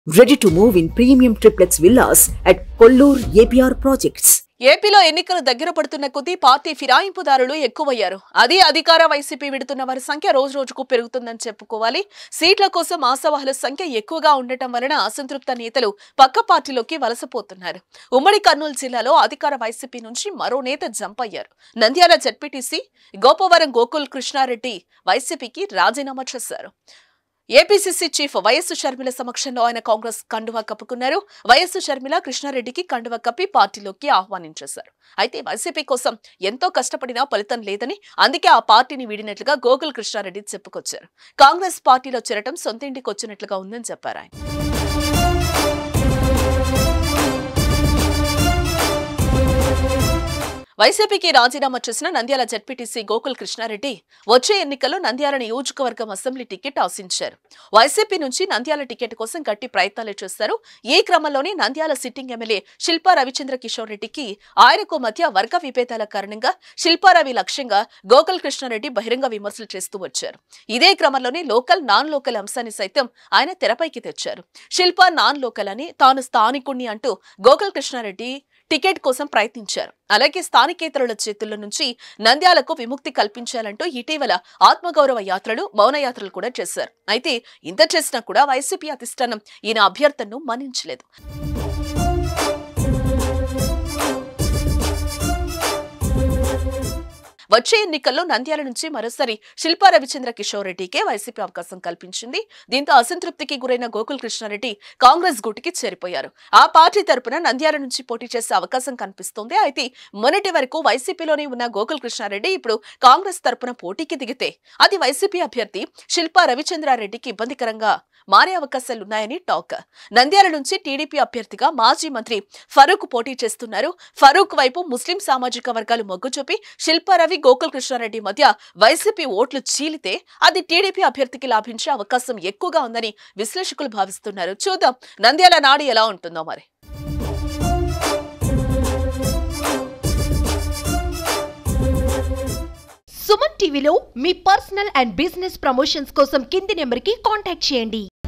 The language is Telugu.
Ready to move in premium triplex villas at Kollur APR projects. ఏపీలో ఎన్నికలు దగ్గర పడుతున్న కొద్దీ పార్టీ ఫిరాయింపుదారులు ఎక్కువయ్యారు. అది అధికార వైసీపీ విడుతున్న వారి సంఖ్య రోజు రోజుకు పెరుగుతుందని చెప్పుకోవాలి. సీట్ల కోసం ఆశావాహుల సంఖ్య ఎక్కువగా ఉండటం వలన అసంతృప్త నేతలు పక్క పార్టీలోకి వలసపోతున్నారు. ఉమ్మడి కర్నూలు జిల్లాలో అధికార వైసీపీ నుంచి మరో నేత జంప్ అయ్యారు. నంద్యాల జడ్పీటీసీ గోపవరం గోకుల్ కృష్ణారెడ్డి వైసీపీకి రాజీనామా చేశారు. ఏపీసీసీ చీఫ్ YSRCP సమక్షంలో ఆయన కాంగ్రెస్ కండువా కప్పుకున్నారు. YSRCP కృష్ణారెడ్డికి కండువా కప్పి పార్టీలోకి ఆహ్వానించేశారు. అయితే వైసీపీ కోసం ఎంతో కష్టపడినా ఫలితం లేదని, అందుకే ఆ పార్టీని వీడినట్లుగా గోకుల్ కృష్ణారెడ్డి చెప్పుకొచ్చారు. కాంగ్రెస్ పార్టీలో చేరటం సొంతింటికి వచ్చినట్లుగా ఉందని చెప్పారు ఆయన. వైసీపీకి రాజీనామా చేసిన నంద్యాల జడ్పీటీసీ గోకుల్ కృష్ణారెడ్డి వచ్చే ఎన్నికల్లో నంద్యాల నియోజకవర్గం అసెంబ్లీ టికెట్ ఆశించారు. వైసీపీ నుంచి నంద్యాల టికెట్ కోసం గట్టి ప్రయత్నాలు చేశారు. ఈ క్రమంలోనే నంద్యాల సిట్టింగ్ ఎమ్మెల్యే శిల్పా రవిచంద్ర కిషోర్ రెడ్డికి ఆయనకు మధ్య వర్గ విభేదాల కారణంగా శిల్పారవి లక్ష్యంగా గోకుల్ కృష్ణారెడ్డి బహిరంగ విమర్శలు చేస్తూ వచ్చారు. ఇదే క్రమంలోనే లోకల్ నాన్ లోకల్ అంశాన్ని సైతం ఆయన తెరపైకి తెచ్చారు. శిల్పా నాన్ లోకల్ అని, తాను స్థానికుణ్ణి అంటూ గోకుల్ కృష్ణారెడ్డి టికెట్ కోసం ప్రయత్నించారు. అలాగే స్థానికేతరుల చేతుల్లో నుంచి నంద్యాలకు విముక్తి కల్పించాలంటూ ఇటీవల ఆత్మగౌరవ యాత్రలు, మౌనయాత్రలు కూడా చేశారు. అయితే ఇంత చేసినా కూడా వైసీపీ అధిష్టానం ఈయన అభ్యర్థనను మన్నించలేదు. వచ్చే ఎన్నికల్లో నంద్యాల నుంచి మరోసారి శిల్పా రవిచంద్ర కిషోర్ రెడ్డికే వైసీపీ అవకాశం కల్పించింది. దీంతో అసంతృప్తికి గురైన గోకుల్ కృష్ణారెడ్డి కాంగ్రెస్ గూటికి చేరిపోయారు. ఆ పార్టీ తరపున నంద్యాల నుంచి పోటీ చేసే అవకాశం కనిపిస్తోంది. అయితే మొన్నటి వరకు వైసీపీలోనే ఉన్న గోకుల్ కృష్ణారెడ్డి ఇప్పుడు కాంగ్రెస్ తరపున పోటీకి దిగితే అది వైసీపీ అభ్యర్థి శిల్పా రవిచంద్రారెడ్డికి ఇబ్బందికరంగా మారే అవకాశాలున్నాయని టాక్. నంద్యాల నుంచి టీడీపీ అభ్యర్థిగా మాజీ మంత్రి ఫరూక్ పోటీ చేస్తున్నారు. ఫరూక్ వైపు ముస్లిం సామాజిక వర్గాలు మొగ్గు చూపి శిల్పారవి, గోకుల్ కృష్ణారెడ్డి మధ్య వైసీపీ ఓట్లు చీలితే అది టీడీపీ అభ్యర్థికి లాభించే అవకాశం ఎక్కువగా ఉందని విశ్లేషకులు భావిస్తున్నారు. చూద్దాం నంద్యాల నాడి ఎలా ఉంటుందో మరి. సుమన్ టీవీలో మీ పర్సనల్ అండ్ బిజినెస్ ప్రమోషన్స్ కోసం కింది నెంబర్కి కాంటాక్ట్ చేయండి.